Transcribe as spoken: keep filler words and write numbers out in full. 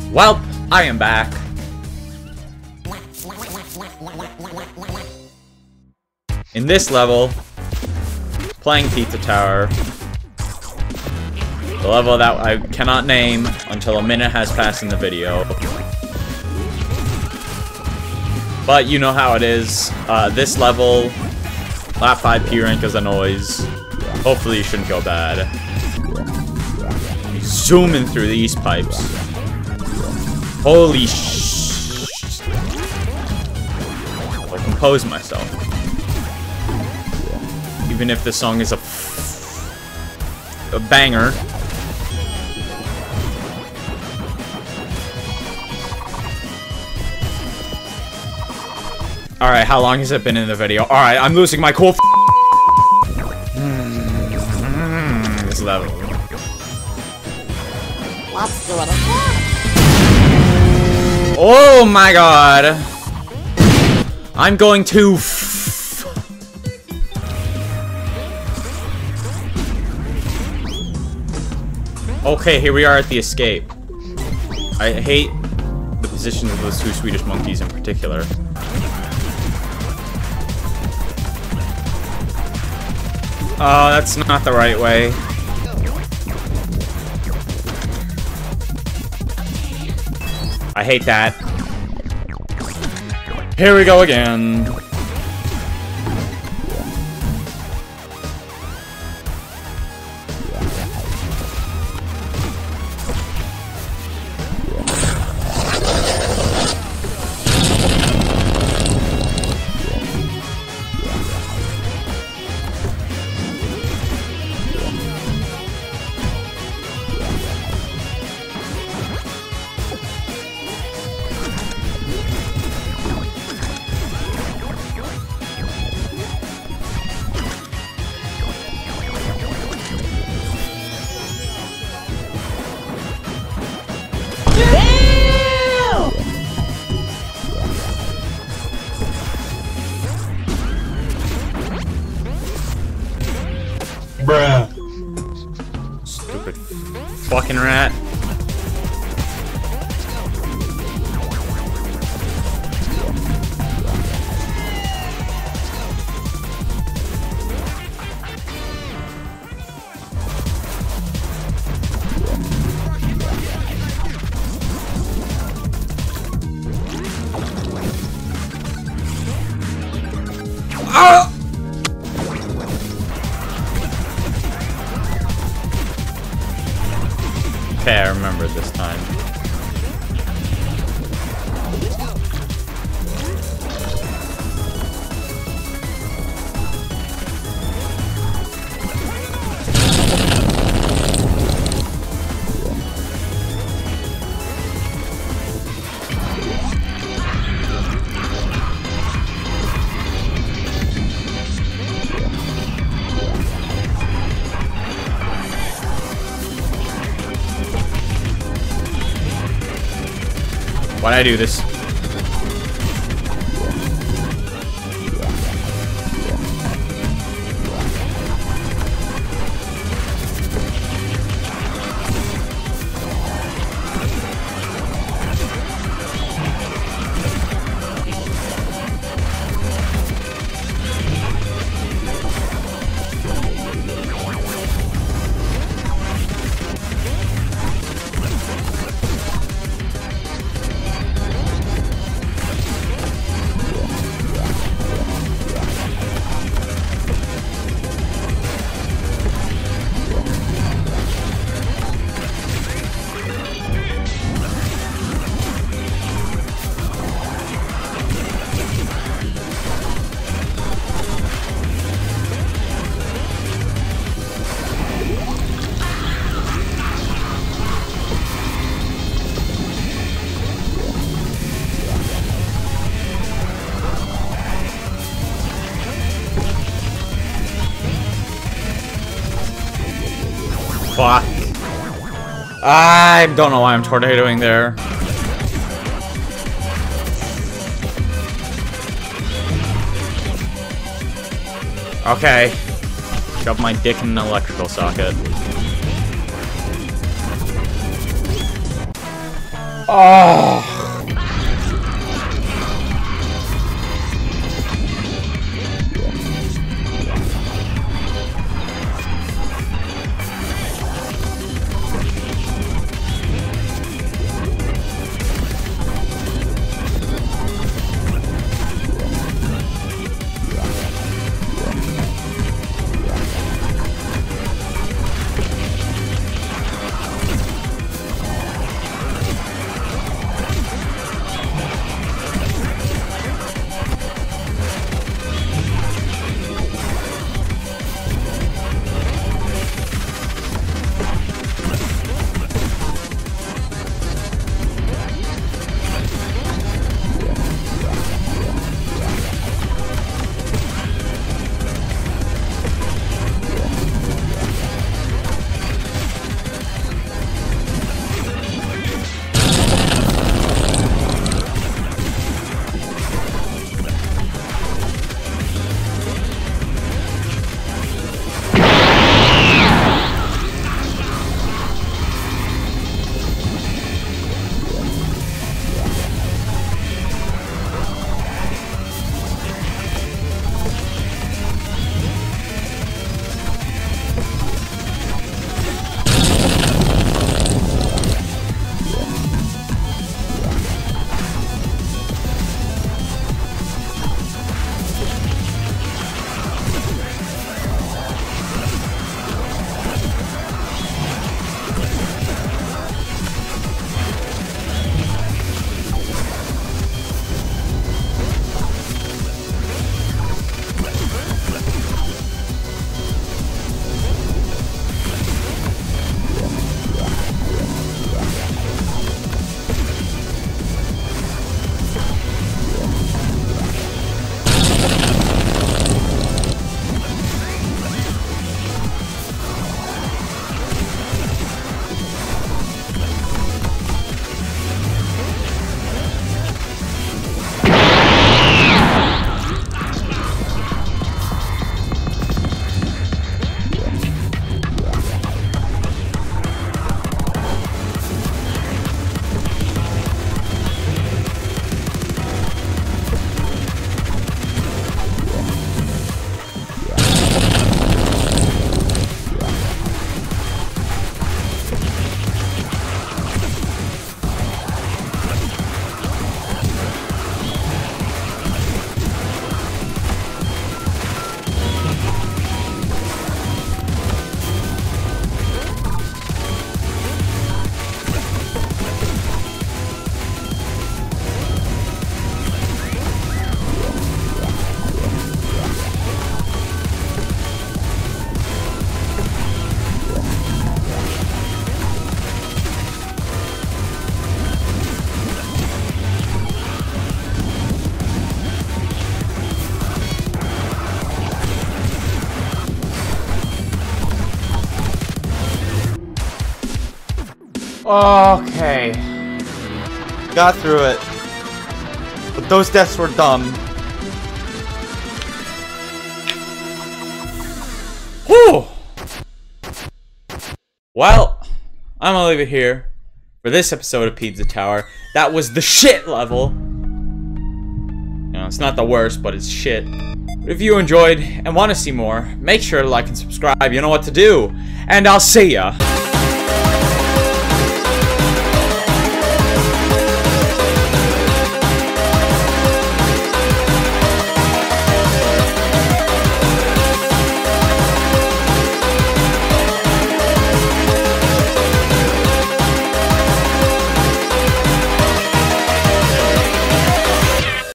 Well, I am back. In this level, playing Pizza Tower. The level that I cannot name until a minute has passed in the video. But you know how it is. Uh, this level, lap five P rank is a noise. Hopefully you shouldn't go bad. Zooming through these pipes. Holy sh! I compose myself. Even if the song is a f a banger. Alright, how long has it been in the video? Alright, I'm losing my cool f mm, this level. Let's do it again. Oh my god. I'm going to f Okay, here we are at the escape. I hate the position of those two Swedish monkeys in particular. Oh, that's not the right way. I hate that. Here we go again. Bruh. Stupid fucking rat. Ah! Okay, I remember this time. Why'd I do this? Fuck. I don't know why I'm tornadoing there. Okay. Shove my dick in an electrical socket. Oh. Okay. Got through it. But those deaths were dumb. Whew! Well, I'm gonna leave it here for this episode of Pizza Tower. That was the shit level. You know, it's not the worst, but it's shit. But if you enjoyed and want to see more, make sure to like and subscribe. You know what to do. And I'll see ya.